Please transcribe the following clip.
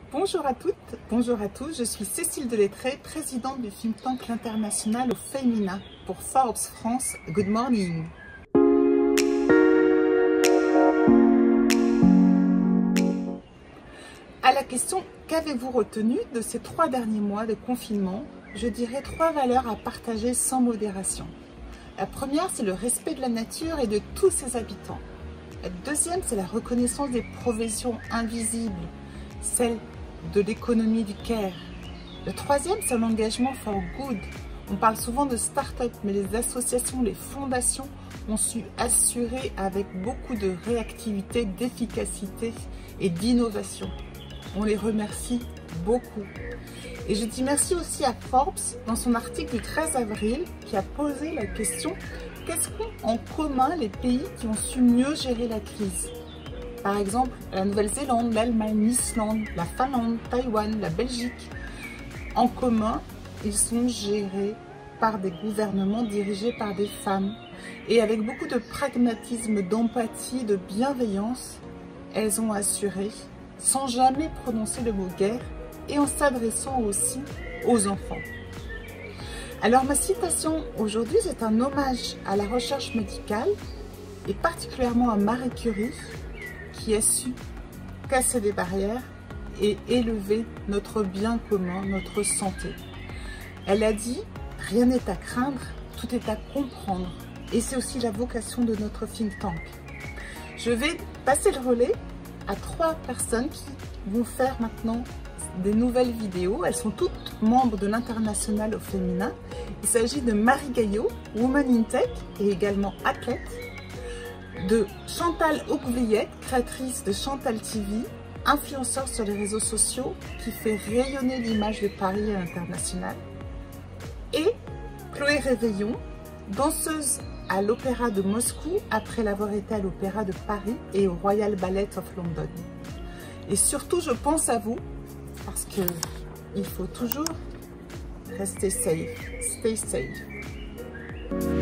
Bonjour à toutes, bonjour à tous, je suis Cécile Delettré, présidente du think tank international au féminin pour Forbes France. Good morning. À la question « Qu'avez-vous retenu de ces 3 derniers mois de confinement ?» Je dirais 3 valeurs à partager sans modération. La première, c'est le respect de la nature et de tous ses habitants. La deuxième, c'est la reconnaissance des professions invisibles, celle de l'économie du care. Le troisième, c'est l'engagement for good. On parle souvent de start-up, mais les associations, les fondations ont su assurer avec beaucoup de réactivité, d'efficacité et d'innovation. On les remercie beaucoup. Et je dis merci aussi à Forbes dans son article du 13 avril qui a posé la question « Qu'est-ce qu'ont en commun les pays qui ont su mieux gérer la crise ?» Par exemple, la Nouvelle-Zélande, l'Allemagne, l'Islande, la Finlande, Taïwan, la Belgique. En commun, ils sont gérés par des gouvernements dirigés par des femmes. Et avec beaucoup de pragmatisme, d'empathie, de bienveillance, elles ont assuré, sans jamais prononcer le mot guerre, et en s'adressant aussi aux enfants. Alors ma citation aujourd'hui, c'est un hommage à la recherche médicale, et particulièrement à Marie Curie, qui a su casser des barrières et élever notre bien commun, notre santé. Elle a dit « Rien n'est à craindre, tout est à comprendre ». Et c'est aussi la vocation de notre think tank. Je vais passer le relais à 3 personnes qui vont faire maintenant des nouvelles vidéos. Elles sont toutes membres de l'International au féminin. Il s'agit de Marie Gaillot, Woman in Tech et également athlète, de Chantal Auquevillette, créatrice de Chantal TV, influenceur sur les réseaux sociaux qui fait rayonner l'image de Paris à l'international, et Chloé Réveillon, danseuse à l'Opéra de Moscou après l'avoir été à l'Opéra de Paris et au Royal Ballet of London. Et surtout, je pense à vous parce qu'il faut toujours rester safe, stay safe.